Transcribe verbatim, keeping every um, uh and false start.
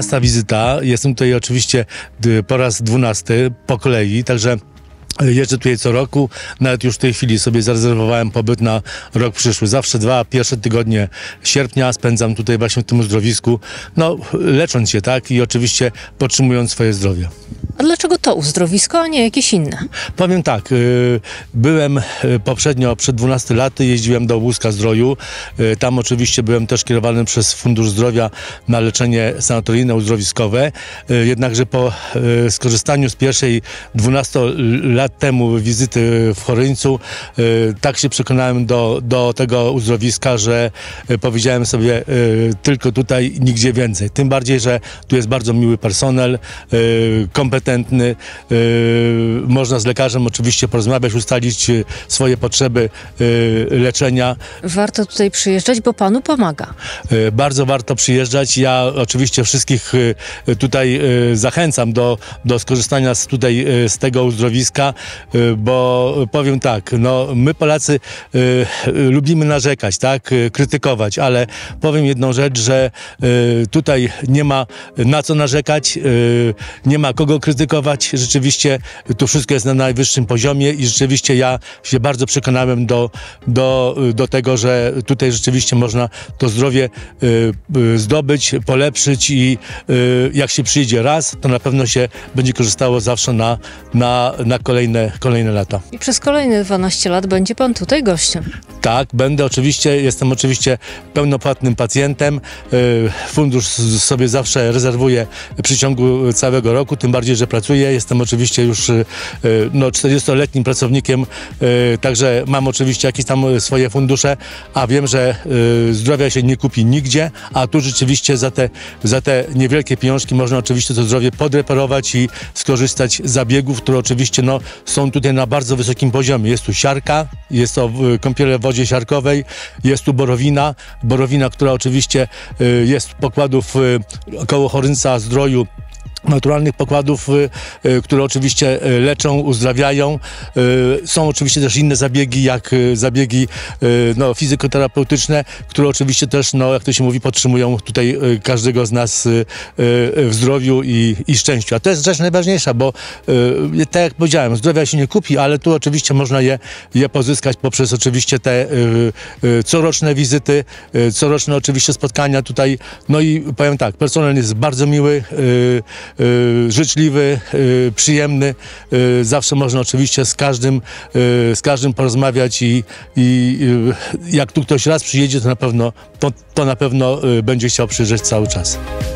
dwunasta wizyta. Jestem tutaj oczywiście y, po raz dwunasty po kolei, także jeżdżę tutaj co roku, nawet już w tej chwili sobie zarezerwowałem pobyt na rok przyszły. Zawsze dwa pierwsze tygodnie sierpnia spędzam tutaj właśnie w tym uzdrowisku, no lecząc się, tak, i oczywiście podtrzymując swoje zdrowie. A dlaczego to uzdrowisko, a nie jakieś inne? Powiem tak, y, byłem y, poprzednio, przed dwunastu laty, jeździłem do Łuska Zdroju. Y, tam oczywiście byłem też kierowany przez Fundusz Zdrowia na leczenie sanatoryjne, uzdrowiskowe. Y, jednakże po y, skorzystaniu z pierwszej dwunastu lat temu wizyty w Choryńcu, y, tak się przekonałem do, do tego uzdrowiska, że y, powiedziałem sobie y, tylko tutaj, nigdzie więcej. Tym bardziej, że tu jest bardzo miły personel, y, kompetentny, y, można z lekarzem oczywiście porozmawiać, ustalić y, swoje potrzeby y, leczenia. Warto tutaj przyjeżdżać, bo panu pomaga. Y, bardzo warto przyjeżdżać. Ja oczywiście wszystkich y, tutaj y, zachęcam do, do skorzystania z, tutaj, y, z tego uzdrowiska, y, bo powiem tak, no, my Polacy y, y, lubimy narzekać, tak, y, krytykować, ale powiem jedną rzecz, że y, tutaj nie ma na co narzekać, y, nie ma kogo krytykować. Rzeczywiście tu wszystko jest na najwyższym poziomie i rzeczywiście ja się bardzo przekonałem do, do, do tego, że tutaj rzeczywiście można to zdrowie y, y, zdobyć, polepszyć i y, jak się przyjdzie raz, to na pewno się będzie korzystało zawsze na, na, na kolejne, kolejne lata. I przez kolejne dwanaście lat będzie pan tutaj gościem. Tak, będę oczywiście, jestem oczywiście pełnopłatnym pacjentem. Y, Fundusz sobie zawsze rezerwuje w przeciągu całego roku, tym bardziej, że pracuję. Jestem oczywiście już y, no, czterdziestoletnim pracownikiem, y, także mam oczywiście jakieś tam swoje fundusze, a wiem, że y, zdrowia się nie kupi nigdzie, a tu rzeczywiście za te, za te niewielkie pieniążki można oczywiście to zdrowie podreperować i skorzystać z zabiegów, które oczywiście no, są tutaj na bardzo wysokim poziomie. Jest tu siarka, jest to kąpiele w wodzie siarkowej, jest tu borowina, borowina, która oczywiście y, jest pokładów y, koło Choryńca Zdroju, naturalnych pokładów, y, y, które oczywiście y, leczą, uzdrawiają. Y, są oczywiście też inne zabiegi, jak y, zabiegi y, no, fizykoterapeutyczne, które oczywiście też, no, jak to się mówi, podtrzymują tutaj y, każdego z nas y, y, w zdrowiu i, i szczęściu. A to jest rzecz najważniejsza, bo y, tak jak powiedziałem, zdrowia się nie kupi, ale tu oczywiście można je, je pozyskać poprzez oczywiście te y, y, coroczne wizyty, y, coroczne oczywiście spotkania tutaj. No i powiem tak, personel jest bardzo miły, y, Y, życzliwy, y, przyjemny. Y, zawsze można oczywiście z każdym, y, z każdym porozmawiać i, i y, jak tu ktoś raz przyjedzie, to na pewno, to, to na pewno y, będzie chciał przyjeżdżać cały czas.